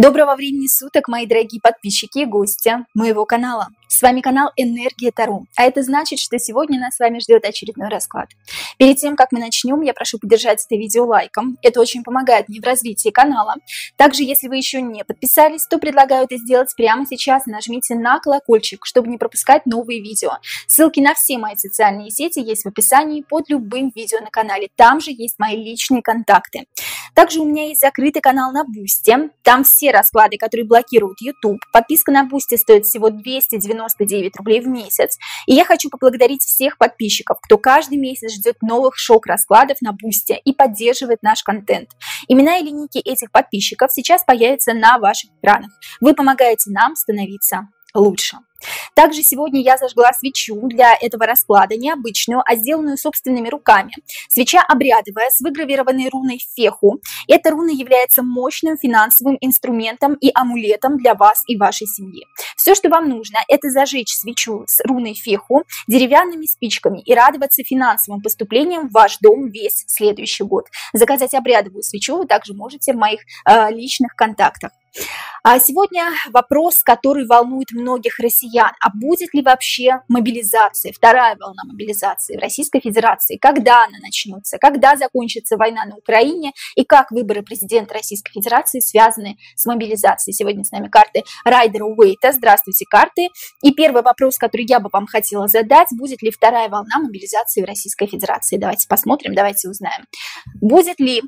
Доброго времени суток, мои дорогие подписчики и гости моего канала. С вами канал Энергия Таро, а это значит, что сегодня нас с вами ждет очередной расклад. Перед тем, как мы начнем, я прошу поддержать это видео лайком, это очень помогает мне в развитии канала. Также, если вы еще не подписались, то предлагаю это сделать прямо сейчас, нажмите на колокольчик, чтобы не пропускать новые видео. Ссылки на все мои социальные сети есть в описании под любым видео на канале, там же есть мои личные контакты. Также у меня есть закрытый канал на Бусти, там все расклады, которые блокируют YouTube. Подписка на Бусти стоит всего 299 рублей в месяц. И я хочу поблагодарить всех подписчиков, кто каждый месяц ждет новых шок-раскладов на Бусти и поддерживает наш контент. Имена и ники этих подписчиков сейчас появятся на ваших экранах. Вы помогаете нам становиться лучше. Также сегодня я зажгла свечу для этого расклада, необычную, а сделанную собственными руками. Свеча обрядовая, с выгравированной руной Феху. Эта руна является мощным финансовым инструментом и амулетом для вас и вашей семьи. Все, что вам нужно, это зажечь свечу с руной Феху деревянными спичками и радоваться финансовым поступлениям в ваш дом весь следующий год. Заказать обрядовую свечу вы также можете в моих личных контактах. А сегодня вопрос, который волнует многих россиян. А будет ли вообще мобилизация, вторая волна мобилизации в Российской Федерации? Когда она начнется? Когда закончится война на Украине? И как выборы президента Российской Федерации связаны с мобилизацией? Сегодня с нами карты Райдера Уэйта. Здравствуйте, карты. И первый вопрос, который я бы вам хотела задать. Будет ли вторая волна мобилизации в Российской Федерации? Давайте посмотрим, давайте узнаем. Будет ли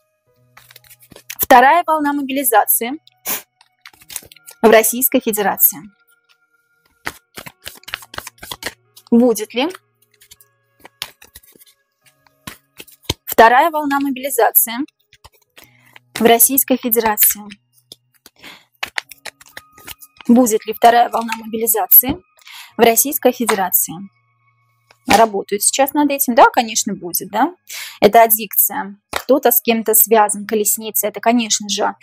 вторая волна мобилизации в Российской Федерации? Будет ли вторая волна мобилизации в Российской Федерации? Будет ли вторая волна мобилизации в Российской Федерации? Работают сейчас над этим? Да, конечно, будет, да? Это аддикция. Кто-то с кем-то связан, колесница. Это, конечно же,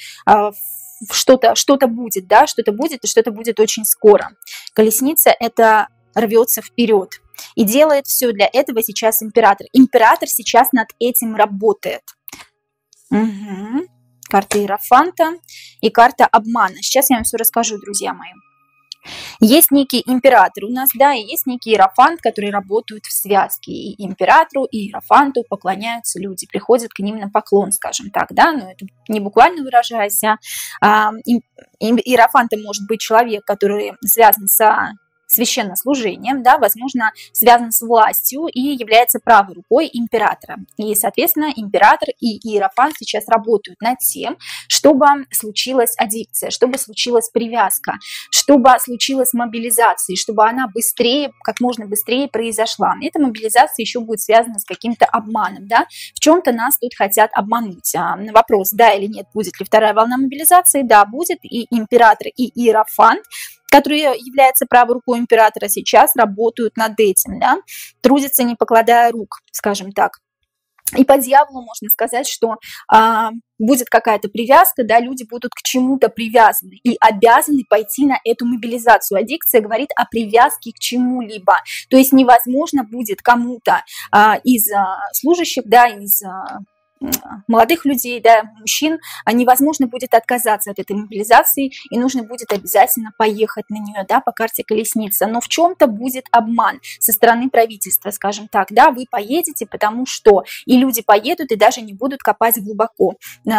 что-то будет, да, что-то будет, и что-то будет очень скоро. Колесница – это рвется вперед. И делает все для этого сейчас император. Император сейчас над этим работает. Угу. Карта Иерофанта и карта обмана. Сейчас я вам все расскажу, друзья мои. Есть некий император у нас, да, и есть некий иерофант, которые работают в связке. И императору, и иерофанту поклоняются люди, приходят к ним на поклон, скажем так, да, но это не буквально выражаясь, иерофантом может быть человек, который связан со священнослужением, да, возможно, связан с властью и является правой рукой императора. И, соответственно, император и иерофант сейчас работают над тем, чтобы случилась аддикция, чтобы случилась привязка, чтобы случилась мобилизация, чтобы она быстрее, как можно быстрее произошла. Эта мобилизация еще будет связана с каким-то обманом, да, в чем-то нас тут хотят обмануть. Вопрос, да или нет, будет ли вторая волна мобилизации? Да, будет, и император, и иерофант, который является правой рукой императора, сейчас работают над этим, да, трудятся, не покладая рук, скажем так. И по дьяволу можно сказать, что будет какая-то привязка, да, люди будут к чему-то привязаны и обязаны пойти на эту мобилизацию. Аддикция говорит о привязке к чему-либо. То есть невозможно будет кому-то из служащих, да, из молодых людей, да, мужчин, невозможно будет отказаться от этой мобилизации, и нужно будет обязательно поехать на нее, да, по карте колесница. Но в чем-то будет обман со стороны правительства, скажем так, да, вы поедете, потому что, и люди поедут и даже не будут копать глубоко.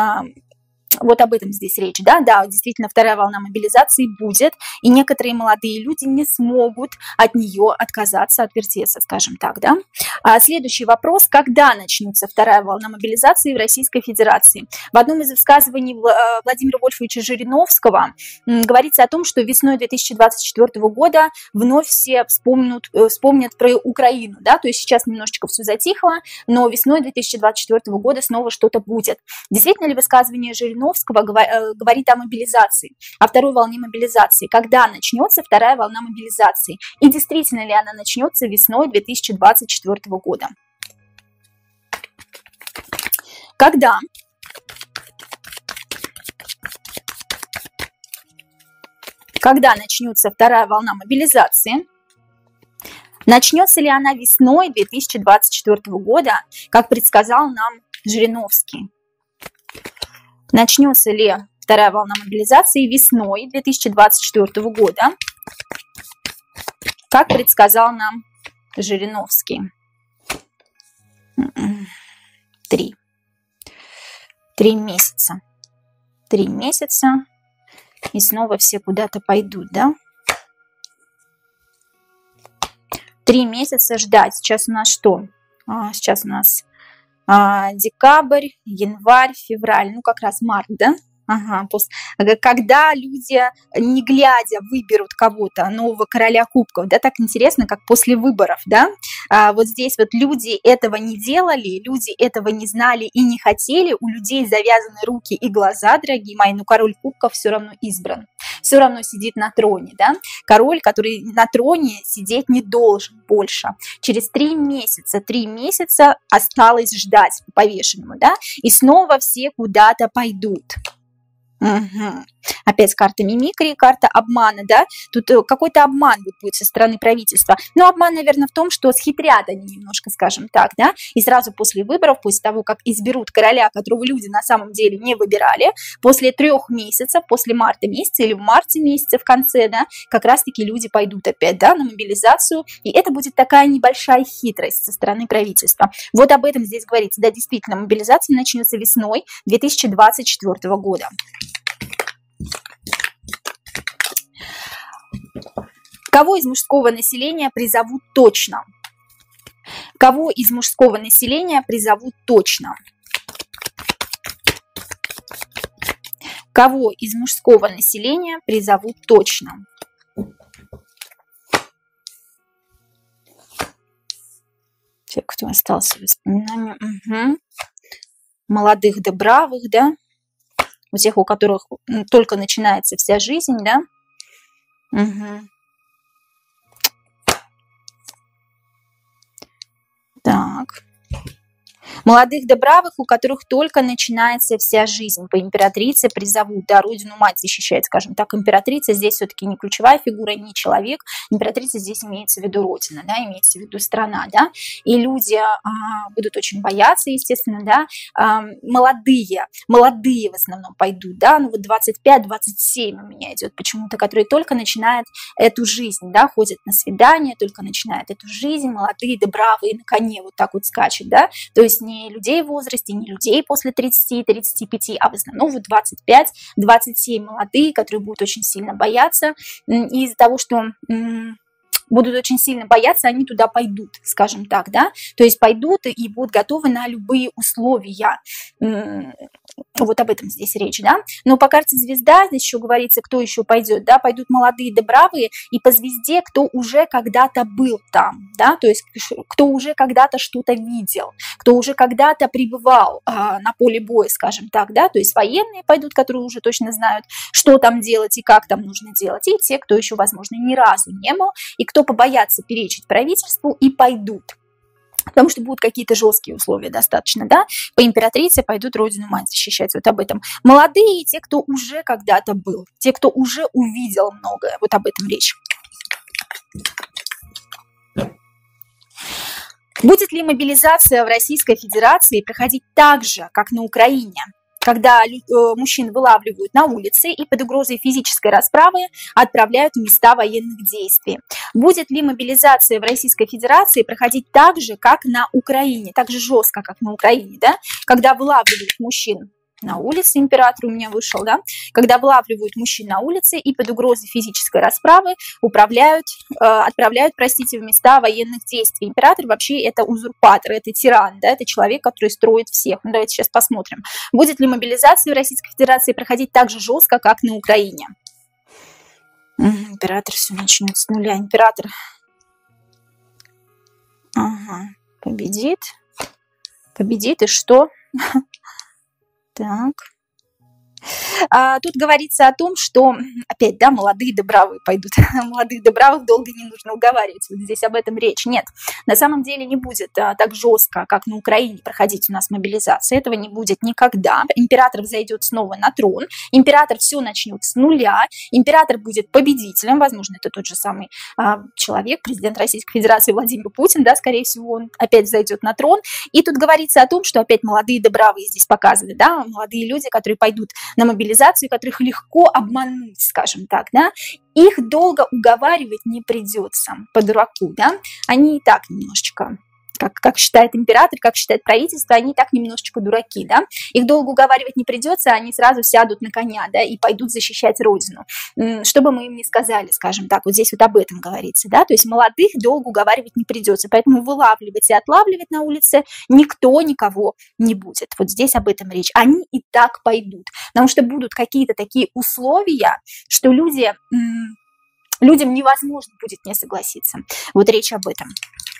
Вот об этом здесь речь, да, действительно, вторая волна мобилизации будет, и некоторые молодые люди не смогут от нее отказаться, отвертеться, скажем так, да. Следующий вопрос, когда начнется вторая волна мобилизации в Российской Федерации? В одном из высказываний Владимира Вольфовича Жириновского говорится о том, что весной 2024 года вновь все вспомнят про Украину, да, то есть сейчас немножечко все затихло, но весной 2024 года снова что-то будет. Действительно ли высказывание Жириновского говорит о мобилизации, о второй волне мобилизации? Когда начнется вторая волна мобилизации? И действительно ли она начнется весной 2024 года? Когда начнется вторая волна мобилизации? Начнется ли она весной 2024 года, как предсказал нам Жириновский? Начнется ли вторая волна мобилизации весной 2024 года, как предсказал нам Жириновский. 3 месяца. 3 месяца, и снова все куда-то пойдут, да? 3 месяца ждать. Сейчас у нас что? Сейчас у нас декабрь, январь, февраль, ну как раз март, да? Ага, когда люди, не глядя, выберут кого-то, нового короля кубков, да, так интересно, как после выборов, да, вот здесь вот люди этого не делали, люди этого не знали и не хотели, у людей завязаны руки и глаза, дорогие мои, но король кубков все равно избран, все равно сидит на троне, да, король, который на троне сидеть не должен больше, через 3 месяца осталось ждать по повешенному, да, и снова все куда-то пойдут. Угу. Опять карта мимикрии, карта обмана, да, тут какой-то обман будет со стороны правительства, но обман, наверное, в том, что схитрят они немножко, скажем так, да, и сразу после выборов, после того, как изберут короля, которого люди на самом деле не выбирали, после 3 месяцев, после марта месяца или в марте месяце в конце, да, как раз-таки люди пойдут опять, да, на мобилизацию, и это будет такая небольшая хитрость со стороны правительства. Вот об этом здесь говорится, да, действительно, мобилизация начнется весной 2024 года. Кого из мужского населения призовут точно? Кого из мужского населения призовут точно? Кого из мужского населения призовут точно? Те, кто остался в воспоминаниях. Угу. Молодых да бравых, да? У тех, у которых только начинается вся жизнь, да? Угу. Так. Молодых да бравых, у которых только начинается вся жизнь. По императрице призовут, да, родину мать защищает, скажем так. Императрица здесь все-таки не ключевая фигура, не человек. Императрица здесь имеется в виду родина, да, имеется в виду страна, да. И люди будут очень бояться, естественно, да. Молодые в основном пойдут, да. Ну вот 25-27 у меня идет почему-то, которые только начинают эту жизнь, да, ходят на свидания, только начинают эту жизнь. Молодые да бравые на коне вот так вот скачут, да. То есть не людей в возрасте, не людей после 30-35, а в основном вот 25-27 молодые, которые будут очень сильно бояться. И из-за того, что будут очень сильно бояться, они туда пойдут, скажем так, да, то есть пойдут и будут готовы на любые условия. Вот об этом здесь речь, да. Но по карте звезда здесь еще говорится, кто еще пойдет, да, пойдут молодые да бравые, и по звезде, кто уже когда-то был там, да, то есть кто уже когда-то что-то видел, кто уже когда-то пребывал на поле боя, скажем так, да, то есть военные пойдут, которые уже точно знают, что там делать и как там нужно делать, и те, кто еще, возможно, ни разу не был, и кто побоятся перечить правительству и пойдут. Потому что будут какие-то жесткие условия достаточно, да, по императрице пойдут родину мать защищать, вот об этом. Молодые, те, кто уже когда-то был, те, кто уже увидел многое, вот об этом речь. Будет ли мобилизация в Российской Федерации проходить так же, как на Украине, когда мужчин вылавливают на улице и под угрозой физической расправы отправляют в места военных действий? Будет ли мобилизация в Российской Федерации проходить так же, как на Украине, так же жестко, как на Украине, да? Когда вылавливают мужчин на улице, император у меня вышел, да, когда вылавливают мужчин на улице и под угрозой физической расправы отправляют, простите, в места военных действий. Император вообще это узурпатор, это тиран, да, это человек, который строит всех. Ну, давайте сейчас посмотрим. Будет ли мобилизация в Российской Федерации проходить так же жестко, как на Украине? Император все начнет с нуля. Император победит и что? Так. Тут говорится о том, что, опять, да, молодые да бравые пойдут. Молодых да бравых долго не нужно уговаривать. Вот здесь об этом речь. Нет, на самом деле не будет так жестко, как на Украине, проходить у нас мобилизация. Этого не будет никогда. Император взойдет снова на трон. Император все начнет с нуля. Император будет победителем. Возможно, это тот же самый человек, президент Российской Федерации Владимир Путин, да, скорее всего, он опять взойдет на трон. И тут говорится о том, что опять молодые да бравые здесь показаны, да, молодые люди, которые пойдут на мобилизацию, которых легко обмануть, скажем так, да, их долго уговаривать не придется по дураку, да, они и так немножечко, как считает император, как считает правительство, они и так немножечко дураки, да, их долго уговаривать не придется, они сразу сядут на коня, да, и пойдут защищать родину, что бы мы им ни сказали, скажем так, вот здесь вот об этом говорится, да, то есть молодых долго уговаривать не придется, поэтому вылавливать и отлавливать на улице никто никого не будет, вот здесь об этом речь, они и так пойдут, потому что будут какие-то такие условия, что людям невозможно будет не согласиться, вот речь об этом.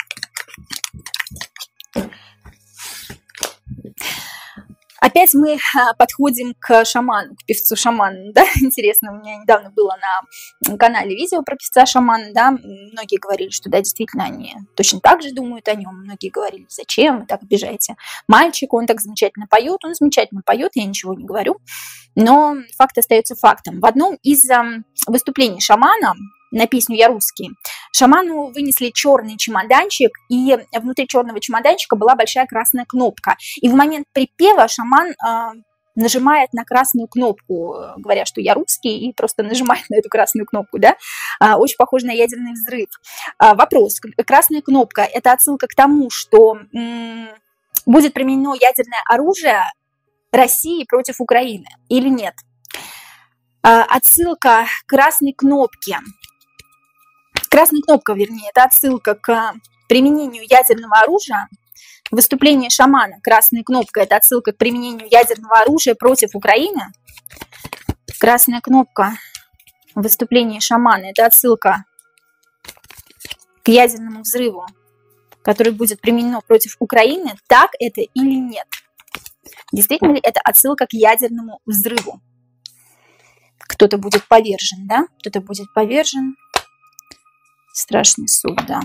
Опять мы подходим к шаману, к певцу шамана, да, интересно, у меня недавно было на канале видео про певца шамана, да, многие говорили, что, да, действительно, они точно так же думают о нем, многие говорили, зачем вы так обижаете мальчика, он так замечательно поет, я ничего не говорю, но факт остается фактом. В одном из выступлений шамана на песню «Я русский» шаману вынесли черный чемоданчик, и внутри черного чемоданчика была большая красная кнопка. И в момент припева шаман нажимает на красную кнопку, говоря, что «я русский», и просто нажимает на эту красную кнопку, да, очень похоже на ядерный взрыв. Вопрос, красная кнопка – это отсылка к тому, что будет применено ядерное оружие России против Украины или нет? Отсылка к красной кнопке. Красная кнопка, вернее, это отсылка к применению ядерного оружия. Выступление шамана «Красная кнопка» – это отсылка к применению ядерного оружия против Украины. Красная кнопка выступление шамана – это отсылка к ядерному взрыву, который будет применено против Украины. Так это или нет? Действительно ли это отсылка к ядерному взрыву? Кто-то будет повержен, да? Кто-то будет повержен. Страшный суд, да.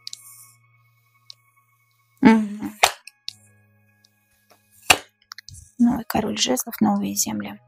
Угу. Новый король жезлов, новые земли.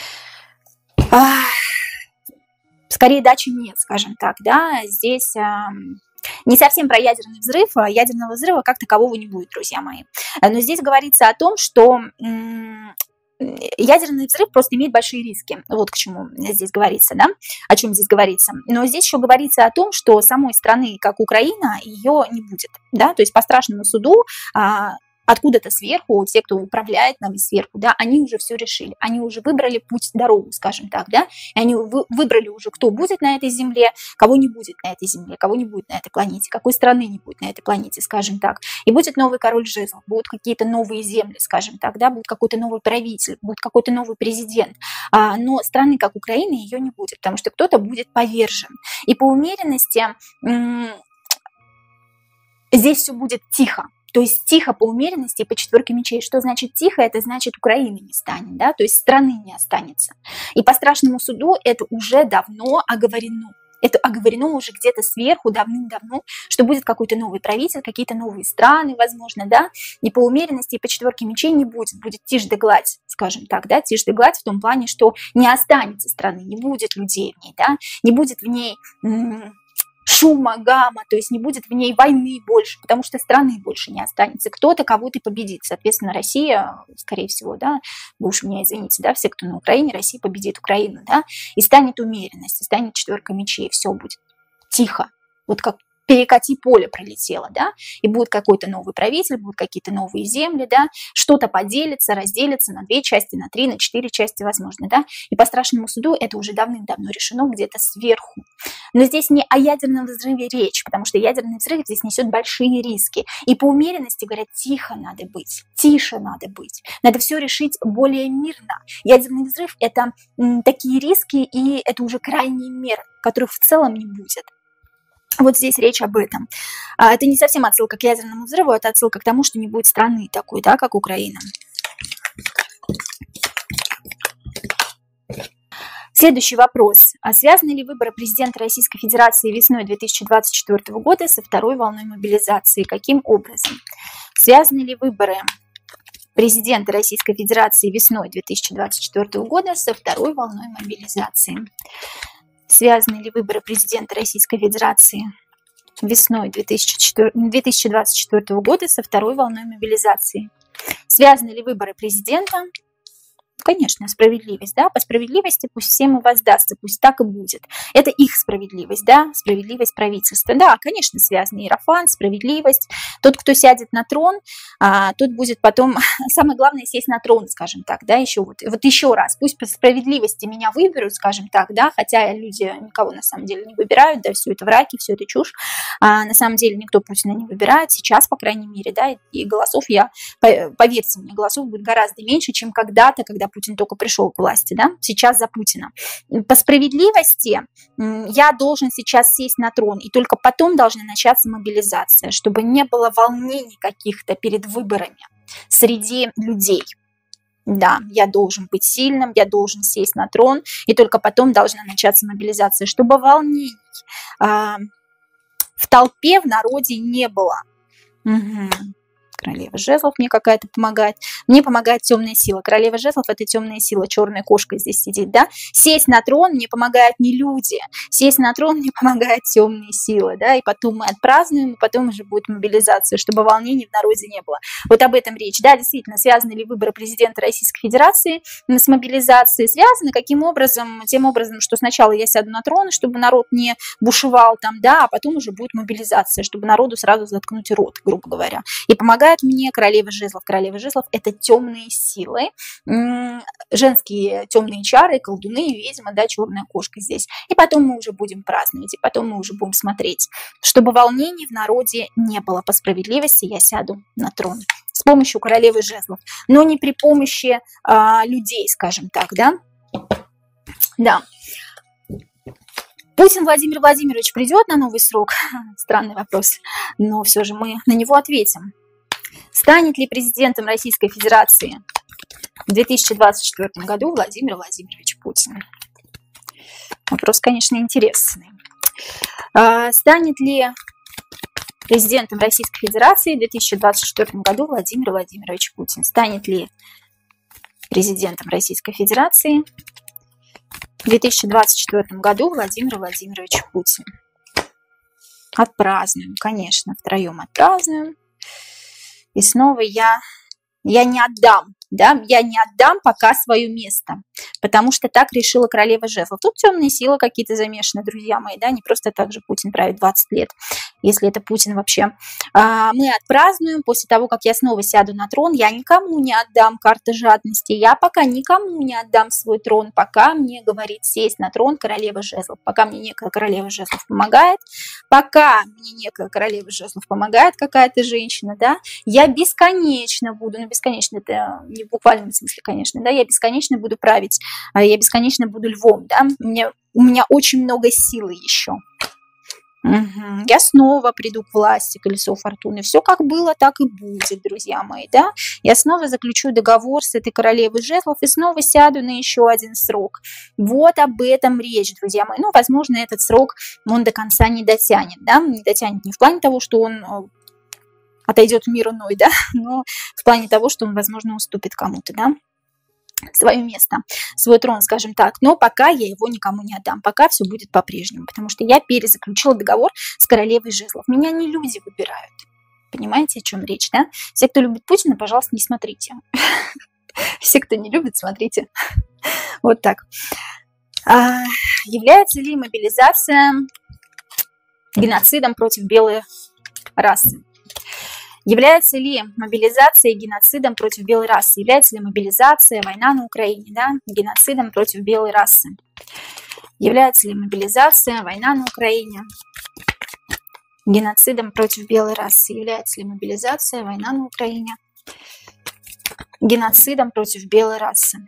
Скорее да, чем нет, скажем так, да. Здесь не совсем про ядерный взрыв, ядерного взрыва как такового не будет, друзья мои. Но здесь говорится о том, что ядерный взрыв просто имеет большие риски. Вот к чему здесь говорится, да? О чем здесь говорится. Но здесь еще говорится о том, что самой страны, как Украина, ее не будет, да? То есть по страшному суду откуда-то сверху, те, кто управляет нами сверху, да, они уже все решили, они уже выбрали путь, дорогу, скажем так, да, и они выбрали уже, кто будет на этой земле, кого не будет на этой земле, кого не будет на этой планете, какой страны не будет на этой планете, скажем так, и будет новый король жезлов, будут какие-то новые земли, скажем так, да, будет какой-то новый правитель, будет какой-то новый президент, но страны, как Украина, ее не будет, потому что кто-то будет повержен, и по умеренности здесь все будет тихо. То есть тихо по умеренности и по четверке мечей. Что значит тихо? Это значит Украины не станет, да? То есть страны не останется. И по страшному суду это уже давно оговорено. Это оговорено уже где-то сверху давным-давно, что будет какой-то новый правитель, какие-то новые страны, возможно, да? И по умеренности, и по четверке мечей не будет. Будет тишь да гладь, скажем так, да? Тишь да гладь в том плане, что не останется страны, не будет людей в ней, да? Не будет в ней шума, гамма, то есть не будет в ней войны больше, потому что страны больше не останется. Кто-то кого-то победит. Соответственно, Россия, скорее всего, да, вы уж меня извините, да, все, кто на Украине, Россия победит Украину, да, и станет умеренность, и станет четверка мечей, все будет тихо. Вот как перекати поле пролетело, да, и будет какой-то новый правитель, будут какие-то новые земли, да, что-то поделится, разделится на 2 части, на 3, на 4 части, возможно, да, и по страшному суду это уже давным-давно решено где-то сверху. Но здесь не о ядерном взрыве речь, потому что ядерный взрыв здесь несет большие риски, и по умеренности говорят, тихо надо быть, тише надо быть, надо все решить более мирно. Ядерный взрыв – это такие риски, и это уже крайние меры, которых в целом не будет. Вот здесь речь об этом. Это не совсем отсылка к ядерному взрыву, это отсылка к тому, что не будет страны такой, да, как Украина. Следующий вопрос. Связаны ли выборы президента Российской Федерации весной 2024 года со второй волной мобилизации? Каким образом? Связаны ли выборы президента Российской Федерации весной 2024 года со второй волной мобилизации? Связаны ли выборы президента Российской Федерации весной 2024 года со второй волной мобилизации? Связаны ли выборы президента Конечно, справедливость, да, по справедливости пусть всем и воздастся, пусть так и будет. Это их справедливость, да, справедливость правительства. Да, конечно, связаны иерофант, справедливость. Тот, кто сядет на трон, тот будет потом, самое главное, сесть на трон, скажем так, да, еще вот еще раз, пусть по справедливости меня выберут, скажем так, да, хотя люди никого на самом деле не выбирают, да, все это враки, все это чушь, на самом деле никто Путина не выбирает, сейчас, по крайней мере, да, и голосов поверьте мне, голосов будет гораздо меньше, чем когда-то, когда Путин только пришел к власти, да, сейчас за Путина. По справедливости я должен сейчас сесть на трон, и только потом должна начаться мобилизация, чтобы не было волнений каких-то перед выборами среди людей. Да, я должен быть сильным, я должен сесть на трон, и только потом должна начаться мобилизация, чтобы волнений в толпе, в народе не было. Угу. Королева жезлов мне какая-то помогает. Мне помогает темная сила. Королева жезлов – это темная сила, черная кошка здесь сидит, да. Сесть на трон мне помогают не люди. Сесть на трон мне помогают темные силы, да. И потом мы отпразднуем, и потом уже будет мобилизация, чтобы волнений в народе не было. Вот об этом речь. Да, действительно, связаны ли выборы президента Российской Федерации с мобилизацией? Связаны. Каким образом? Тем образом, что сначала я сяду на трон, чтобы народ не бушевал там, да, а потом уже будет мобилизация, чтобы народу сразу заткнуть рот, грубо говоря. И помогает мне королева жезлов. Королева жезлов – это темные силы, женские темные чары, колдуны, ведьмы, да, черная кошка здесь. И потом мы уже будем праздновать, и потом мы уже будем смотреть. Чтобы волнений в народе не было, по справедливости я сяду на трон с помощью королевы жезлов, но не при помощи людей, скажем так, да. Да. Путин Владимир Владимирович придет на новый срок? Странный вопрос, но все же мы на него ответим. Станет ли президентом Российской Федерации в 2024 году Владимир Владимирович Путин? Вопрос, конечно, интересный. Станет ли президентом Российской Федерации в 2024 году Владимир Владимирович Путин? Станет ли президентом Российской Федерации в 2024 году Владимир Владимирович Путин? Отпразднуем, конечно, втроем отпразднуем. И снова я не отдам, да, я не отдам пока свое место, потому что так решила королева жезлов. Тут темные силы какие-то замешаны, друзья мои, да, не просто так же Путин правит 20 лет, если это Путин вообще. Мы отпразднуем после того, как я снова сяду на трон, я никому не отдам карты жадности, я пока никому не отдам свой трон, пока мне говорит сесть на трон королева жезлов, пока мне некая королева жезлов помогает, пока мне некая королева жезлов помогает какая-то женщина, да, я бесконечно буду, ну, бесконечно это не в буквальном смысле, конечно, да, я бесконечно буду править, я бесконечно буду львом, да, у меня очень много силы еще. Угу. Я снова приду к власти, колесо фортуны. Все как было, так и будет, друзья мои, да. Я снова заключу договор с этой королевой жезлов и снова сяду на еще один срок. Вот об этом речь, друзья мои. Ну, возможно, этот срок он до конца не дотянет, да, не дотянет не в плане того, что он отойдет в мир иной, да, но в плане того, что он, возможно, уступит кому-то, да, свое место, свой трон, скажем так, но пока я его никому не отдам, пока все будет по-прежнему, потому что я перезаключила договор с королевой жезлов. Меня не люди выбирают. Понимаете, о чем речь, да? Все, кто любит Путина, пожалуйста, не смотрите. Все, кто не любит, смотрите. Вот так. Является ли мобилизация геноцидом против белой расы? Является ли мобилизация геноцидом против белой расы? Является ли мобилизация, война на Украине, да, геноцидом против белой расы? Является ли мобилизация, война на Украине геноцидом против белой расы? Является ли мобилизация, война на Украине геноцидом против белой расы?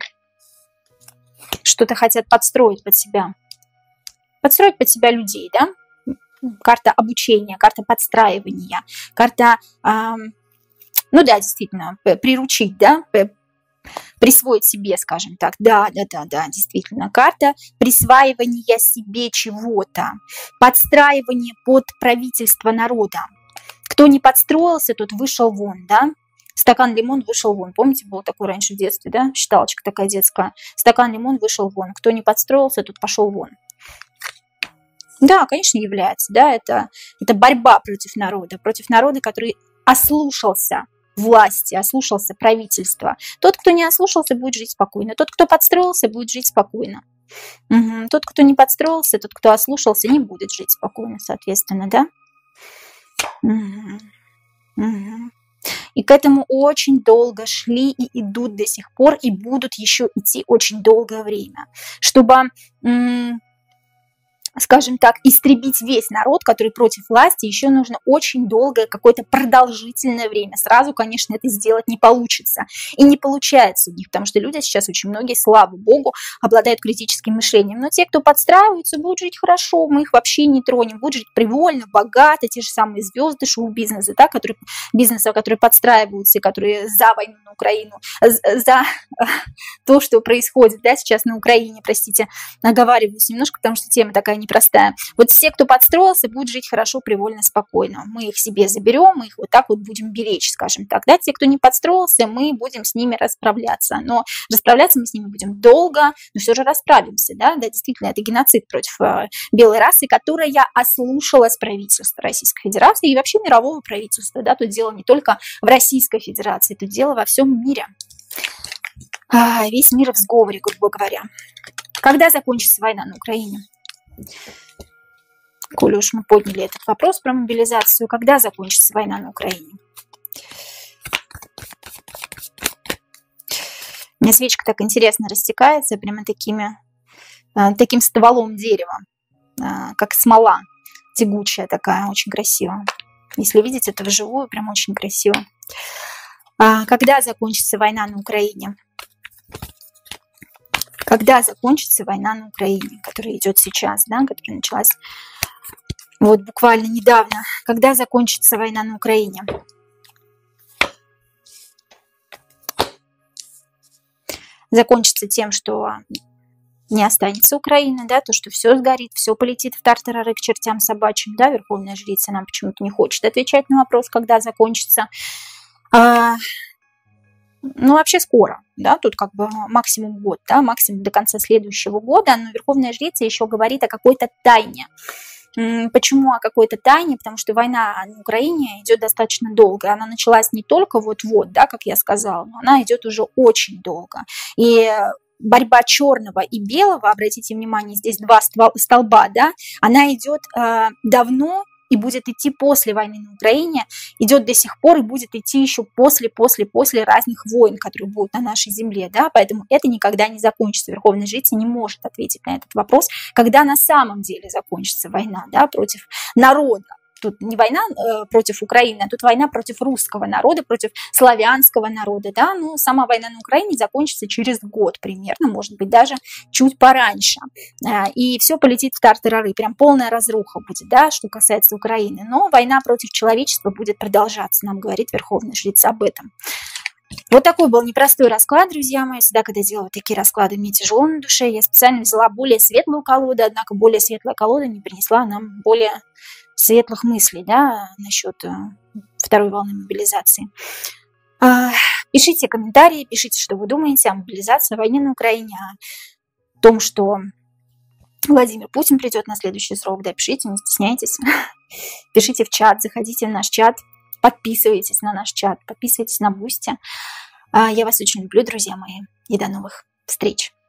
Что-то хотят подстроить под себя. Подстроить под себя людей, да? Карта обучения, карта подстраивания, карта, ну да, действительно, приручить, да, присвоить себе, скажем так, да, действительно, карта присваивания себе чего-то, подстраивание под правительство народа. Кто не подстроился, тот вышел вон, да. Стакан лимон вышел вон. Помните, было такое раньше в детстве, да? Считалочка такая детская. Стакан лимон вышел вон. Кто не подстроился, тот пошел вон. Да, конечно, является, да, это борьба против народа, который ослушался власти, ослушался правительства. Тот, кто не ослушался, будет жить спокойно. Тот, кто подстроился, будет жить спокойно. Тот, кто не подстроился, тот, кто ослушался, не будет жить спокойно, соответственно, да? И к этому очень долго шли и идут до сих пор, и будут еще идти очень долгое время, чтобы, скажем так, истребить весь народ, который против власти, еще нужно очень долгое, какое-то продолжительное время. Сразу, конечно, это сделать не получится. И не получается у них, потому что люди сейчас очень многие, слава богу, обладают критическим мышлением. Но те, кто подстраиваются, будут жить хорошо, мы их вообще не тронем, будут жить привольно, богато, те же самые звезды шоу-бизнеса, да, которые подстраиваются и которые за войну на Украину, за то, что происходит, да, сейчас на Украине, простите, оговариваюсь немножко, потому что тема такая непростая. Вот все, кто подстроился, будут жить хорошо, привольно, спокойно. Мы их себе заберем, мы их вот так вот будем беречь, скажем так. Да? Те, кто не подстроился, мы будем с ними расправляться. Но расправляться мы с ними будем долго, но все же расправимся. Да, действительно, это геноцид против белой расы, которая ослушалась правительства Российской Федерации и вообще мирового правительства. Да? Тут дело не только в Российской Федерации, тут дело во всем мире. Весь мир в сговоре, грубо говоря. Когда закончится война на Украине? Коли уж мы подняли этот вопрос про мобилизацию, когда закончится война на Украине? У меня свечка так интересно растекается, прямо таким стволом дерева, как смола, тягучая такая, очень красиво. Если видите это вживую, прям очень красиво. Когда закончится война на Украине? Когда закончится война на Украине, которая идет сейчас, да, которая началась вот буквально недавно. Когда закончится война на Украине? Закончится тем, что не останется Украины, да, то, что все сгорит, все полетит в тартарары к чертям собачьим, да, Верховная Жрица нам почему-то не хочет отвечать на вопрос, когда закончится. Ну, вообще скоро, да, тут как бы максимум год, да, максимум до конца следующего года, но Верховная Жрица еще говорит о какой-то тайне. Почему о какой-то тайне? Потому что война на Украине идет достаточно долго. Она началась не только вот-вот, да, как я сказала, но она идет уже очень долго. И борьба черного и белого, обратите внимание, здесь два столба, да, она идет давно, и будет идти после войны на Украине, идет до сих пор и будет идти еще после разных войн, которые будут на нашей земле, да, поэтому это никогда не закончится. Верховная Жрица не может ответить на этот вопрос, когда на самом деле закончится война, да, против народа. Тут не война против Украины, а тут война против русского народа, против славянского народа, да, ну, сама война на Украине закончится через год примерно, может быть, даже чуть пораньше, и все полетит в тартарары, прям полная разруха будет, да, что касается Украины, но война против человечества будет продолжаться, нам говорит Верховная Жрица об этом. Вот такой был непростой расклад, друзья мои. Всегда, когда делаю такие расклады, мне тяжело на душе. Я специально взяла более светлую колоду, однако более светлая колода не принесла нам более светлых мыслей, да, насчет второй волны мобилизации. Пишите комментарии, пишите, что вы думаете о мобилизации, о войне на Украине, о том, что Владимир Путин придет на следующий срок. Да, пишите, не стесняйтесь. Пишите в чат, заходите в наш чат, подписывайтесь на наш чат, подписывайтесь на Бусти. Я вас очень люблю, друзья мои, и до новых встреч.